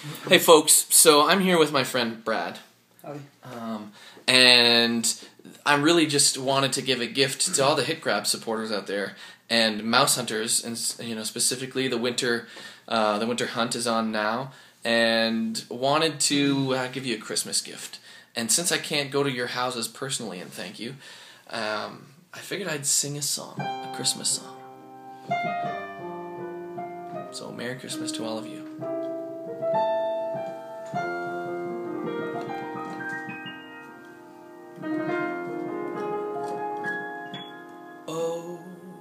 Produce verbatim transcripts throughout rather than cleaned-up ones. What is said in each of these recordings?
Hey folks, so I'm here with my friend Brad. Howdy. Um, and I really just wanted to give a gift to all the Hitgrab supporters out there and mouse hunters, and you know specifically the winter, uh, the winter hunt is on now, and wanted to uh, give you a Christmas gift. And since I can't go to your houses personally and thank you, um, I figured I'd sing a song, a Christmas song. So Merry Christmas to all of you. Oh,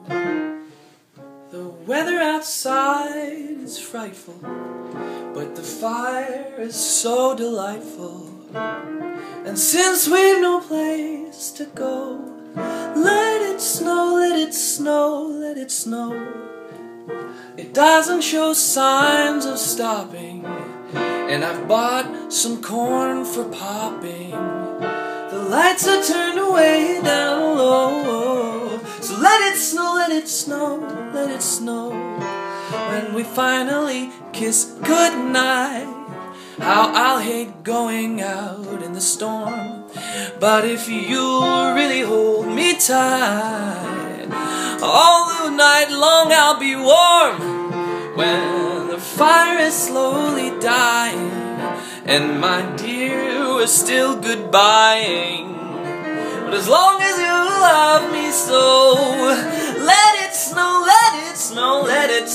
the weather outside is frightful, but the fire is so delightful. And since we've no place to go, let it snow, let it snow, let it snow. It doesn't show signs of stopping, and I've bought some corn for popping. The lights are turned way down low, so let it snow, let it snow, let it snow. When we finally kiss goodnight, how I'll hate going out in the storm. But if you'll really hold me tight, all the night long I'll be warm. When the fire is slowly dying, and my dear, we're still goodbying. But as long as you love me so, let it snow, let it snow, let it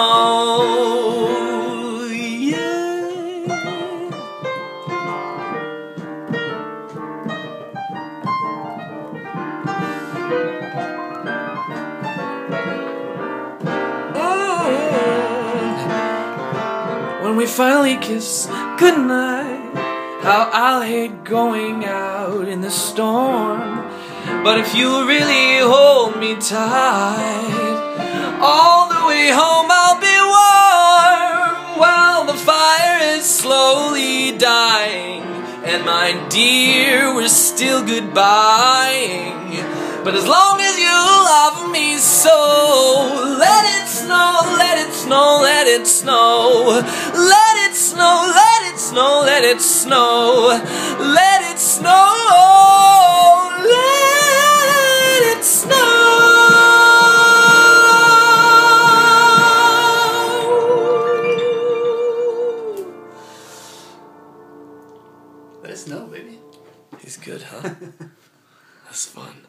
snow, yeah. When we finally kiss goodnight, how I'll hate going out in the storm. But if you really hold me tight, all the way home I'll be warm. While the fire is slowly dying, and my dear, we're still goodbying. But as long as you love me so, let it snow, let it snow, let it snow. Let it snow, let it snow, let it snow. Let it snow, let it snow. Let it snow, baby. He's good, huh? That's fun.